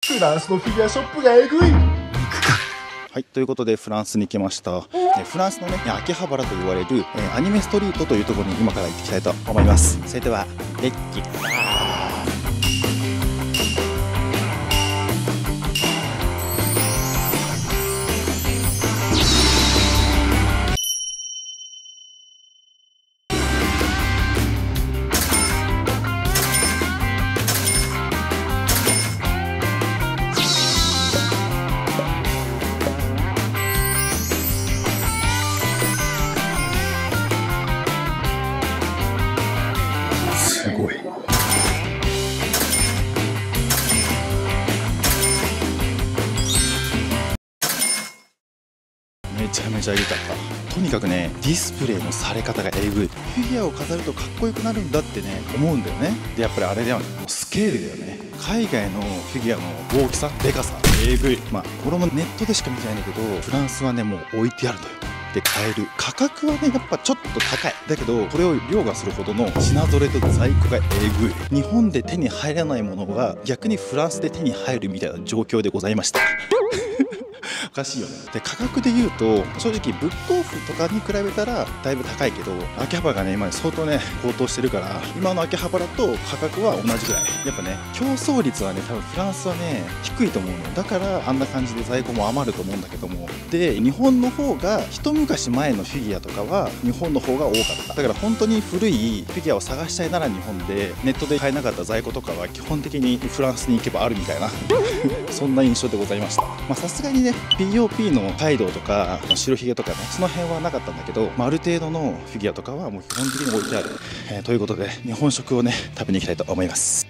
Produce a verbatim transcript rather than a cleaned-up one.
フランスのフィギュアショップがえぐい。 はい、ということでフランスに来ました。えフランスのね、秋葉原と言われる、えアニメストリートというところに今から行ってきたいと思います。それではレッキすごい。めちゃめちゃ豊か。とにかくね、ディスプレイのされ方がえぐい。フィギュアを飾るとかっこよくなるんだってね、思うんだよね。でやっぱりあれだよね、もうスケールだよね。海外のフィギュアの大きさ、でかさ、えぐい。まあこれもネットでしか見てないんだけど、フランスはねもう置いてあるのよ。で買える価格はねやっぱちょっと高いだけど、これを凌駕するほどの品揃えと在庫がえぐい。日本で手に入らないものが逆にフランスで手に入るみたいな状況でございました。おかしいよね。で価格で言うと正直ブックオフとかに比べたらだいぶ高いけど、秋葉原がね今相当ね高騰してるから、今の秋葉原と価格は同じぐらい。やっぱね競争率はね多分フランスはね低いと思うのだから、あんな感じで在庫も余ると思うんだけども、で日本の方が一昔前のフィギュアとかは日本の方が多かった。だから本当に古いフィギュアを探したいなら日本で、ネットで買えなかった在庫とかは基本的にフランスに行けばあるみたいなそんな印象でございました。まあさすがにね ピーオーピー のカイドウとか白ひげとかね、その辺はなかったんだけど、まあ、ある程度のフィギュアとかはもう基本的に置いてある、えー、ということで日本食をね食べに行きたいと思います。